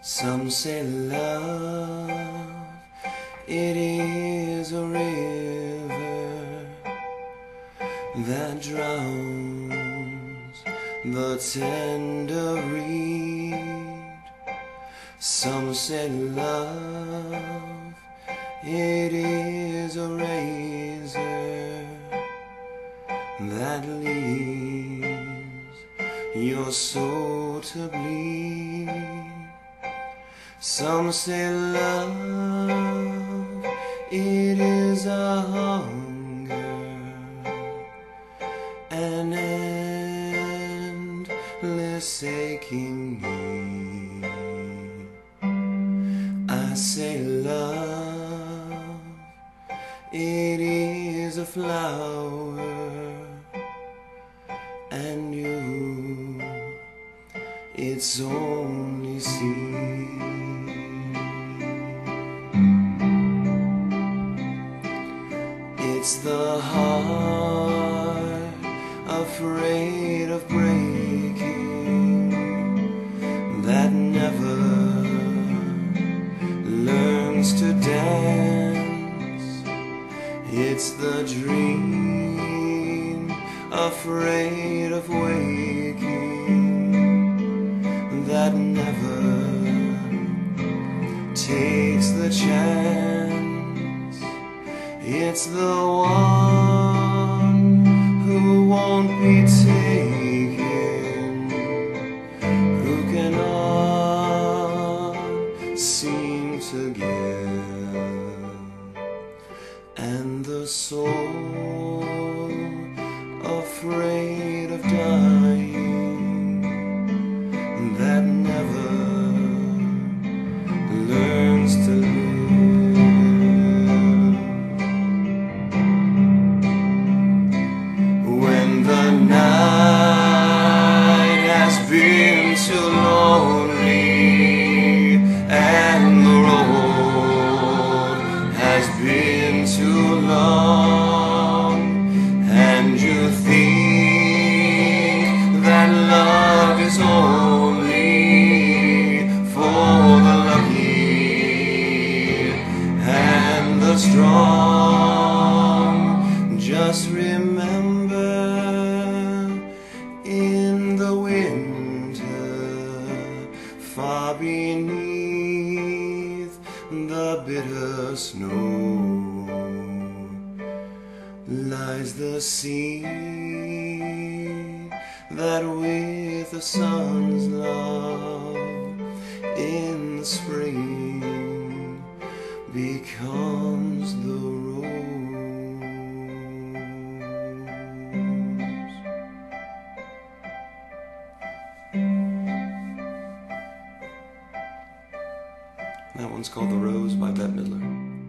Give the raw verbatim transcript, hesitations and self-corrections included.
Some say love, it is a river that drowns the tender reed. Some say love, it is a razor that leaves your soul to bleed. Some say love, it is a hunger, an endless aching need. I say love, it is a flower, and you, its only seed. It's the heart afraid of breaking that never learns to dance. It's the dream afraid of waking that never takes the chance. It's the one who won't be taken, who cannot seem to give, and the soul afraid of dying that never learns to live. When the night has been too lonely and the road has been too long, and you think that love is only for the lucky and the strong, just remember, in the winter, far beneath the bitter snow, lies the sea that with the sun's love in the spring becomes the rose. That one's called The Rose by Bette Midler.